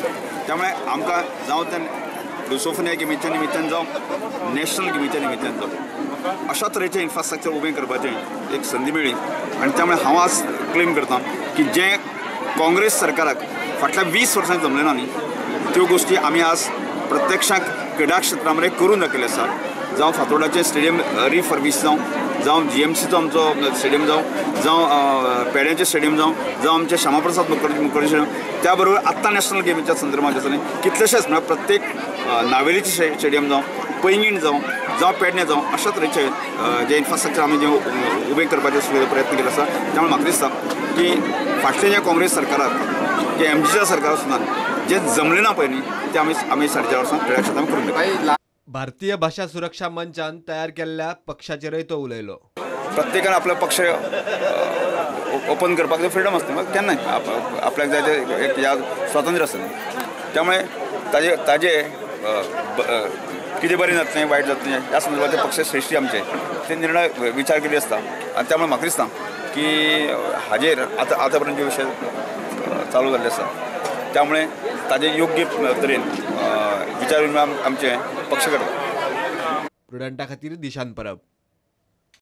त्यामुळे आमकां जावं त्या लुसोफोनिया गेमीच्या निमित्तान जावं नॅशनल गेमीच्या निमित्तान जावं अशा तरेचें इन्फ्रास्ट्रक्चर उबें करपाचें एक संदी मेळ्ळी आनी त्यामुळे हांव आज क्लेम करतां की जें काँग्रेस सरकाराक फाटल्या 20 वर्सांनी जमलें ना न्ही त्यो गोश्टी आमी आज प्रत्यक्षांत क्रीडा क्षेत्रा मध्ये करून दाखयलें आसा जावं फातोर्डाचें स्टेडियम रिफर्बिश जावं GMCचो आमचो स्टेडियम जावं पेड्याचें स्टेडियम जावं आमचें श्यामाप्रसाद मुखर्जी स्टेडियम त्या बरोबर आत्तां नॅशनल गेमीच्या संदर्भात आसा कितलेशेच म्हणजे प्रत्येक नावेलीचें स्टेडियम जावं पैंगीण जावं पेडणे जावं अशा तरेचे जे इन्फ्रास्ट्रक्चर आमी जें उबें करपाचे सगळे प्रयत्न केले आसा त्यामुळे म्हाका दिसता की फाटले जे काँग्रेस सरकाराक जे MGच्या सरकारा सुद्दां जे जमलें ना पळय न्ही ते आमी 4.5 वर्सां क्रीडा क्षेत्रांत करून दाखयलें. भारतीय भाषा सुरक्षा मंचान तयार केल्ल्या पक्षाचेरय तो उलयलो. प्रत्येकान आपलो पक्ष ओपन करपाक फ्रिडम आसता केन्नाय आपल्याक जाय ते एक स्वातंत्र्य आसता त्यामुळे ताजे कितें बरें जातलें वायट जातलें ह्या संदर्भात पक्ष श्रेष्ठी आमचे ते निर्णय विचार केले आसता आनी त्यामुळे म्हाका दिसता की हाजेर आतां पर्यंत जे विशय चालू जाल्ले आसा त्यामुळे ताजे योग्य तरेन विचार आमचे पक्ष करता. प्रुडंटा खातीर दिशांत परब.